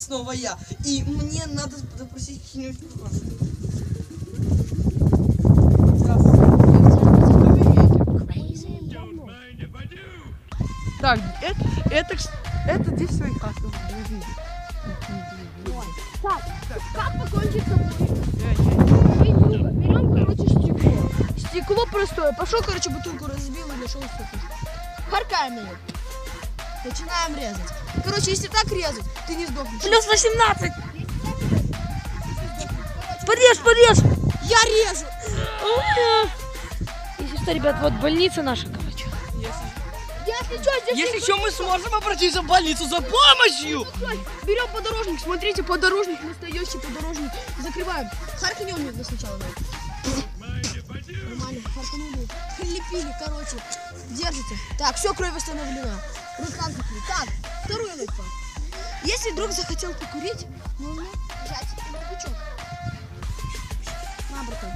снова я. И мне надо запросить какие-нибудь... Так, это здесь свои хаты. Так, как покончить с собой? Берем, короче, стекло. Стекло простое. Пошел, короче, бутылку разбил и нашел стекло. Харкаем ее. Начинаем резать. Короче, если так резать, ты не сдохнешь. Плюс 18. Подрежь. Я режу. Если что, ребят, вот больница наша, короче. Если что, здесь... Если что, мы сможем обратиться в больницу за помощью. Берем подорожник. Смотрите, подорожник, настоящий подорожник. Закрываем. Харканем мне сначала. Нормально, харканули. Лепили, короче. Держите. Так, все, кровь восстановлена. Руслан покурит. Так, второй лайфхак. Если вдруг захотел покурить, нужно взять бычок. На, братан.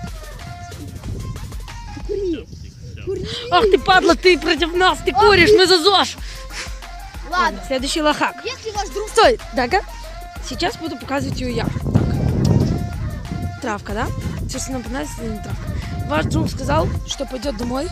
Кури. Ах ты, падла, ты против нас, ты куришь, мы за ЗОЖ. Ладно. Следующий лохак. Если ваш друг... Стой, Дага. Сейчас буду показывать ее я. Так. Травка, да? Сейчас нам понравится или не травка. Ваш друг сказал, что пойдет домой.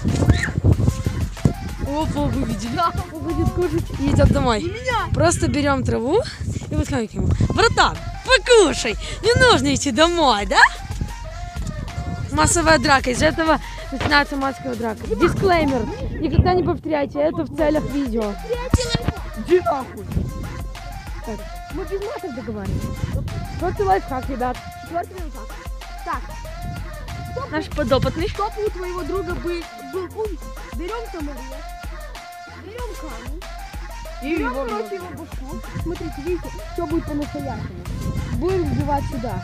Опа, вы видели? Будет кушать и идет домой. Просто берем траву и подходим к нему. Братан, покушай, не нужно идти домой, да? Массовая драка, из этого начинается массовая драка. Дисклеймер, никогда не повторяйте, это в целях видео. Иди нахуй. Так, мы без матов договариваемся. Четвертый лайфхак, ребят. Четвертый лайфхак. Так. Наш подопытный. Чтобы у твоего друга был ум, берем саморез, берем камень, берем, короче, его башку. Смотрите, видите, все будет по-настоящему. Будем вбивать сюда.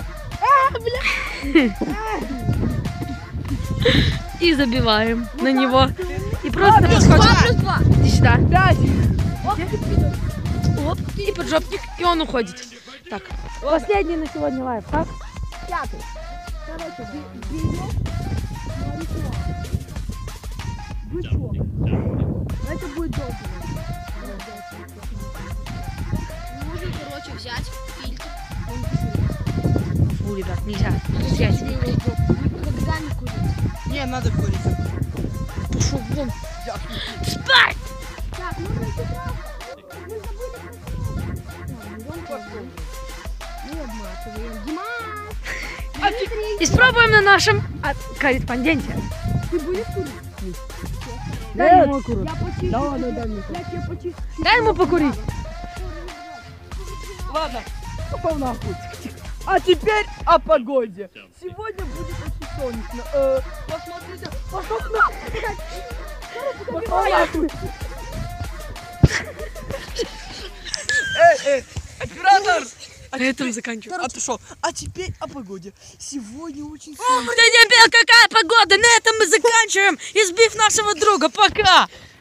И забиваем на него. И просто подходим. 2 + 2. Иди сюда. 5. Оп, и поджопник, и он уходит. Так, последний на сегодня лайфхак. Пятый. Короче, берем бычок. Это будет долго. Нужно, короче, взять фильтр. Фу, ребят, нельзя. Связь. Никогда не курить. Не, надо курить. Пошел вон. Спать! Так, нужно сюда. Мы забыли. Мы обматываем. Димас! Испробуем на нашем корреспонденте. Ты будешь курить? Дай ему курить. Я почищу. Я тебе почищу. Дай ему покурить. Ладно. Попал нахуй. А теперь о погоде. Сегодня будет очень солнечно. Посмотрите. Пошел нахуй. Пошел нахуй. Оператор. На этом заканчиваем. Отошел. А теперь о погоде. Сегодня очень солнечно. Какая погода? На этом мы заканчиваем, избив нашего друга. Пока!